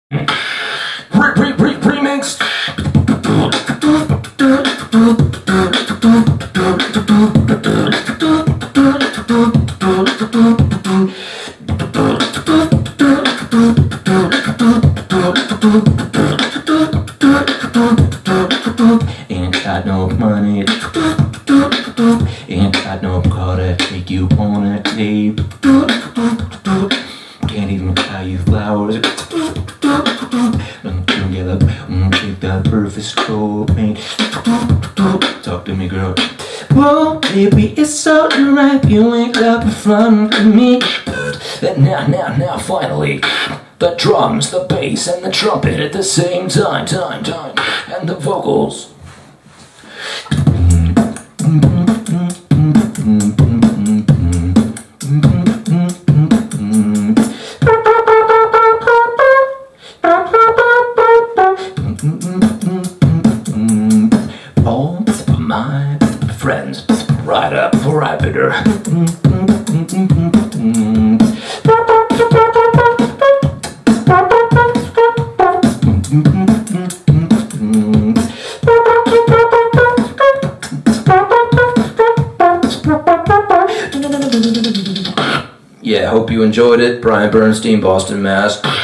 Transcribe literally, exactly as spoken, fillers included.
Re re re remix. Ain't got no money, ain't got no car to take you on a tape. Can't even buy you flowers. Together, take that perfect stroke paint. Talk to me, girl. Whoa, baby, it's alright. You ain't got the fun with me. And now, now, now, finally, the drums, the bass, and the trumpet at the same time, time, time, and the vocals. All my friends, right up rapider. Yeah, hope you enjoyed it. Brian Bernstein, Boston, Mass.